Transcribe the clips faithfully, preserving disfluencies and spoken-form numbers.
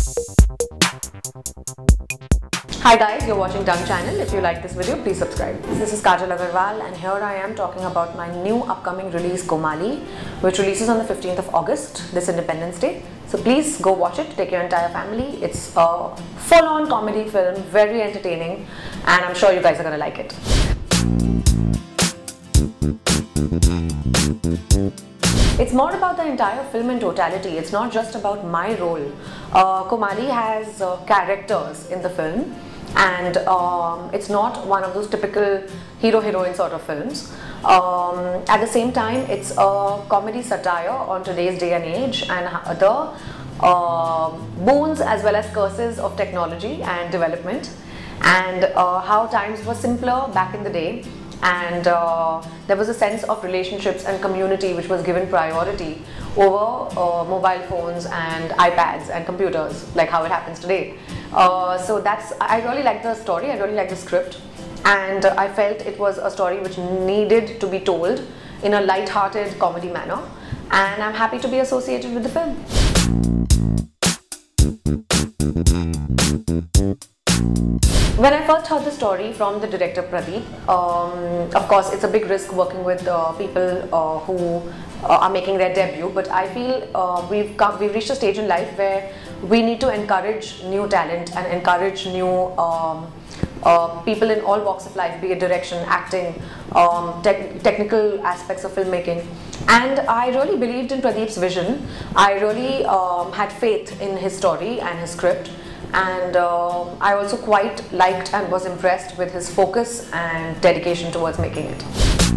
Hi guys, you're watching Dung Channel. If you like this video, please subscribe. This is Kajal Aggarwal and here I am talking about my new upcoming release Comali, which releases on the fifteenth of August, this Independence Day. So please go watch it, take your entire family. It's a full-on comedy film, very entertaining, and I'm sure you guys are gonna like it. It's more about the entire film in totality. It's not just about my role. Uh, Comali has uh, characters in the film, and um, it's not one of those typical hero-heroine sort of films. Um, at the same time, it's a comedy satire on today's day and age and the uh, boons as well as curses of technology and development, and uh, how times were simpler back in the day. And uh, there was a sense of relationships and community which was given priority over uh, mobile phones and iPads and computers, like how it happens today. Uh, so that's, I really like the story, I really like the script, and uh, I felt it was a story which needed to be told in a light-hearted comedy manner, and I'm happy to be associated with the film. When I first heard the story from the director Pradeep, um, of course it's a big risk working with uh, people uh, who uh, are making their debut, but I feel uh, we've come, we've reached a stage in life where we need to encourage new talent and encourage new um, uh, people in all walks of life, be it direction, acting, um, te technical aspects of filmmaking. And I really believed in Pradeep's vision. I really um, had faith in his story and his script. And uh, I also quite liked and was impressed with his focus and dedication towards making it.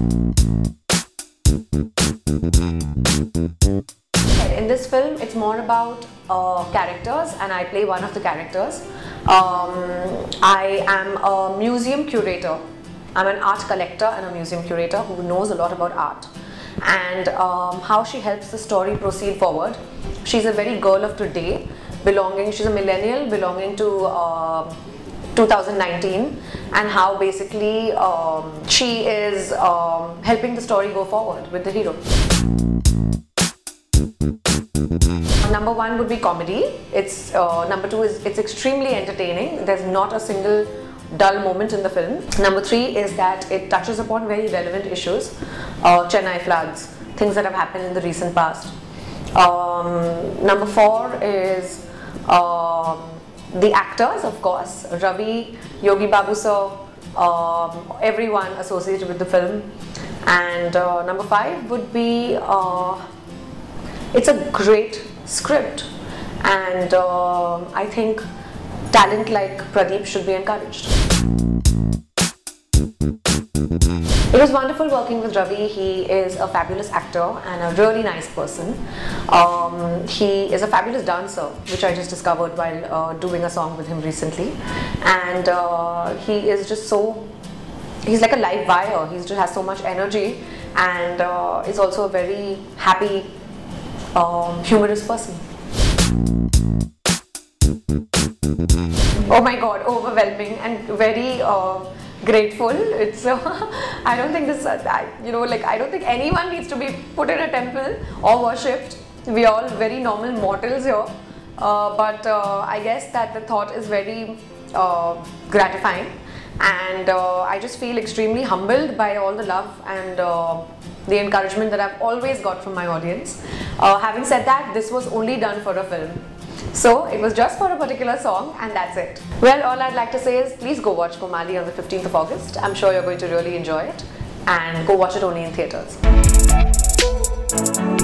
In this film, it's more about uh, characters, and I play one of the characters. Um, I am a museum curator. I'm an art collector and a museum curator who knows a lot about art. And um, how she helps the story proceed forward. She's a very girl of today. Belonging, she's a millennial belonging to uh, two thousand nineteen, and how basically um, she is um, helping the story go forward with the hero. Number one would be comedy. It's uh, number two is it's extremely entertaining. There's not a single dull moment in the film. Number three is that it touches upon very relevant issues, uh, Chennai floods, things that have happened in the recent past. Um, number four is Um, the actors, of course, Ravi, Yogi Babu sir, um, everyone associated with the film. And uh, number five would be, uh, it's a great script, and uh, I think talent like Pradeep should be encouraged. It was wonderful working with Ravi. He is a fabulous actor and a really nice person. Um, he is a fabulous dancer, which I just discovered while uh, doing a song with him recently. And uh, he is just so, he's like a live wire. He just has so much energy, and uh, is also a very happy, um, humorous person. Oh my God, overwhelming and very uh, grateful. It's uh, I don't think this, uh, I, you know, like I don't think anyone needs to be put in a temple or worshipped. We are all very normal mortals here, uh, but uh, I guess that the thought is very uh, gratifying, and uh, I just feel extremely humbled by all the love and uh, the encouragement that I've always got from my audience. Uh, having said that, this was only done for a film. So it was just for a particular song, and that's it. Well, all I'd like to say is please go watch Comali on the fifteenth of August. I'm sure you're going to really enjoy it, and go watch it only in theatres.